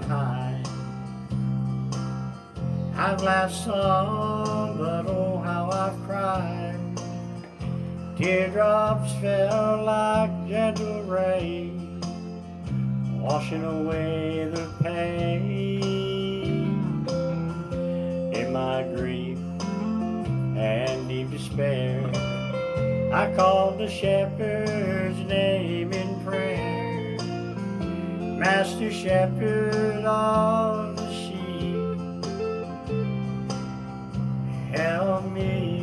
time. I've laughed some, but oh how I've cried. Teardrops fell like gentle rain, washing away the pain. In my grief and deep despair, I called the shepherd's name in prayer. Master Shepherd of the sheep, help me.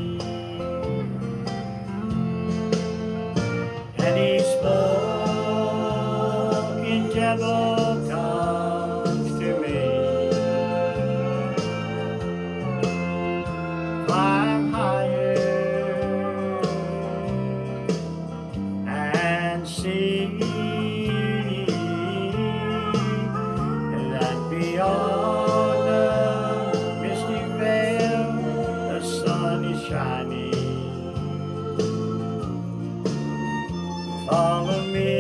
And he spoke in gentle tones to me. Climb higher and see that beyond the misty veil the sun is shining. Follow me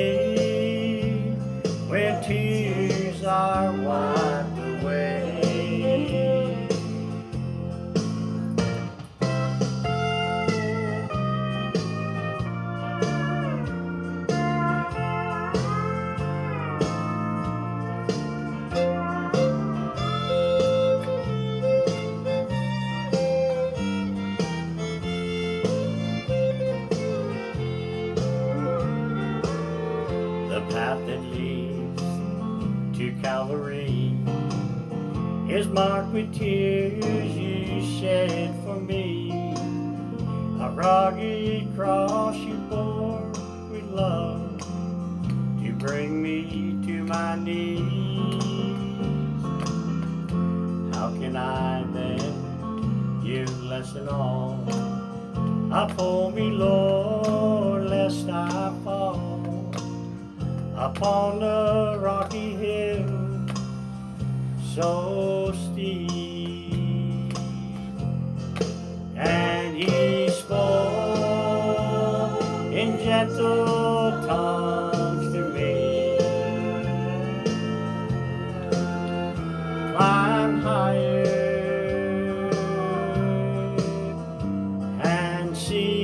when tears are wiped away. The path that leads to Calvary is marked with tears you shed for me. A rugged cross you bore with love to bring me to my knees. How can I then give less than all? Uphold me, Lord, lest I fall upon the rocky hill so steep. And he spoke in gentle tones to me. Climb higher and see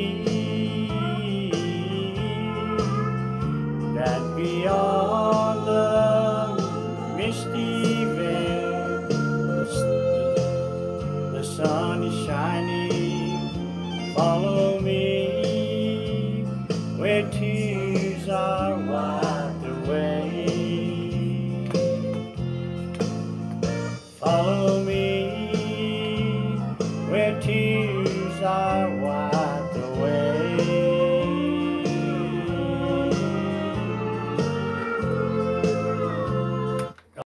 that beyond the misty veil the sun is shining. Follow me where tears are wiped away. Follow